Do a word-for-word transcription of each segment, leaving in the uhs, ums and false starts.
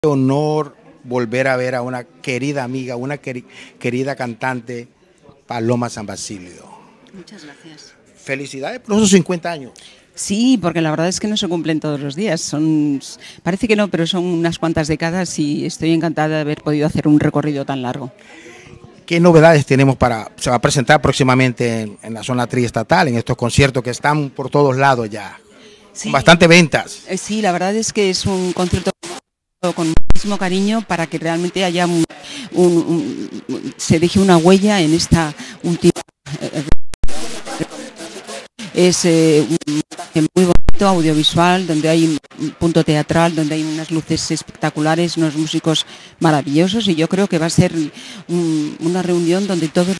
Honor volver a ver a una querida amiga, una queri querida cantante, Paloma San Basilio. Muchas gracias. Felicidades por esos cincuenta años. Sí, porque la verdad es que no se cumplen todos los días. Son, parece que no, pero son unas cuantas décadas y estoy encantada de haber podido hacer un recorrido tan largo. ¿Qué novedades tenemos para, se va a presentar próximamente en, en la zona triestatal, en estos conciertos que están por todos lados ya? Sí, con bastante ventas. Eh, sí, la verdad es que es un concierto con muchísimo cariño para que realmente haya un, un, un, se deje una huella en esta última. Es eh, un montaje muy bonito, audiovisual, donde hay un punto teatral, donde hay unas luces espectaculares, unos músicos maravillosos, y yo creo que va a ser un, una reunión donde todos...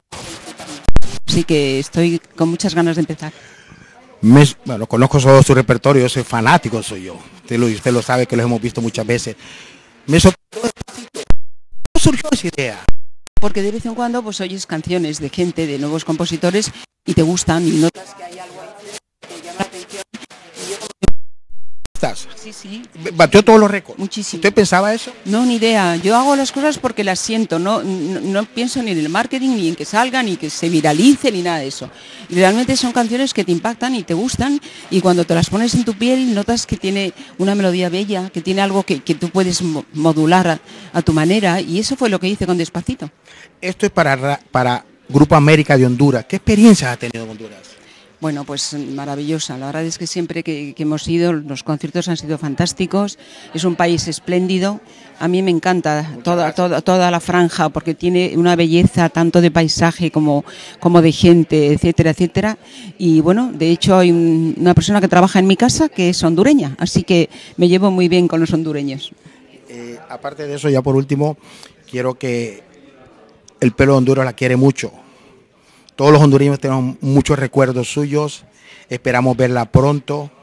Así que estoy con muchas ganas de empezar. Me, bueno, conozco todo su repertorio, soy fanático, soy yo. Usted lo, usted lo sabe, que los hemos visto muchas veces. Me sorprendió. ¿Cómo surgió esa idea? Porque de vez en cuando pues oyes canciones de gente, de nuevos compositores, y te gustan y notas que hay algo ahí que te llama la atención. Y yo... ¿Estás? Sí, sí. ¿Batió todos los récords? Muchísimo. ¿Usted pensaba eso? No, ni idea. Yo hago las cosas porque las siento. No, no, no pienso ni en el marketing, ni en que salga, ni que se viralice, ni nada de eso. Y realmente son canciones que te impactan y te gustan, y cuando te las pones en tu piel notas que tiene una melodía bella, que tiene algo que, que tú puedes modular a, a tu manera, y eso fue lo que hice con Despacito. Esto es para, para Grupo América de Honduras. ¿Qué experiencias ha tenido en Honduras? Bueno, pues maravillosa. La verdad es que siempre que, que hemos ido, los conciertos han sido fantásticos. Es un país espléndido. A mí me encanta toda, toda, toda la franja, porque tiene una belleza tanto de paisaje como, como de gente, etcétera, etcétera. Y bueno, de hecho hay un, una persona que trabaja en mi casa que es hondureña, así que me llevo muy bien con los hondureños. Eh, aparte de eso, ya por último, quiero que el pueblo de Honduras la quiere mucho. Todos los hondureños tenemos muchos recuerdos suyos, esperamos verla pronto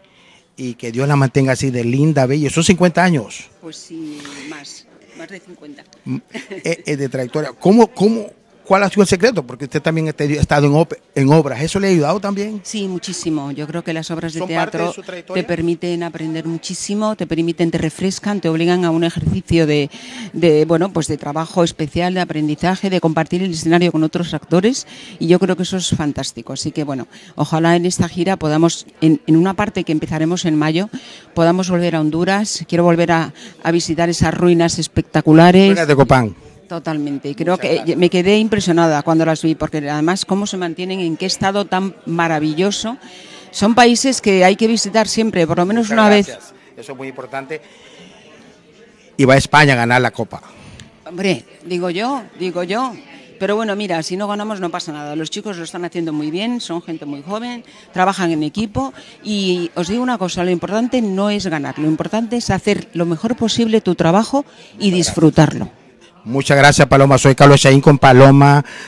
y que Dios la mantenga así de linda, bella. Son cincuenta años. Pues sí, más, más de cincuenta. Es, es de trayectoria. ¿Cómo, cómo, ¿Cuál ha sido el secreto? Porque usted también ha estado en, op en obras. ¿Eso le ha ayudado también? Sí, muchísimo. Yo creo que las obras de ¿Son teatro parte de su trayectoria? Te permiten aprender muchísimo, te permiten, te refrescan, te obligan a un ejercicio de, de, bueno, pues de trabajo especial, de aprendizaje, de compartir el escenario con otros actores, y yo creo que eso es fantástico. Así que bueno, ojalá en esta gira podamos, en, en una parte que empezaremos en mayo, podamos volver a Honduras. Quiero volver a, a visitar esas ruinas espectaculares. Ruinas de Copán. Totalmente, y creo que me quedé impresionada cuando las vi, porque además cómo se mantienen, en qué estado tan maravilloso. Son países que hay que visitar siempre, por lo menos Muchas una gracias. vez. Eso es muy importante. Y va a España a ganar la Copa. Hombre, digo yo, digo yo. Pero bueno, mira, si no ganamos no pasa nada. Los chicos lo están haciendo muy bien, son gente muy joven, trabajan en equipo, y os digo una cosa, lo importante no es ganar, lo importante es hacer lo mejor posible tu trabajo y disfrutarlo. Muchas gracias, Paloma. Soy Carlos Chaín con Paloma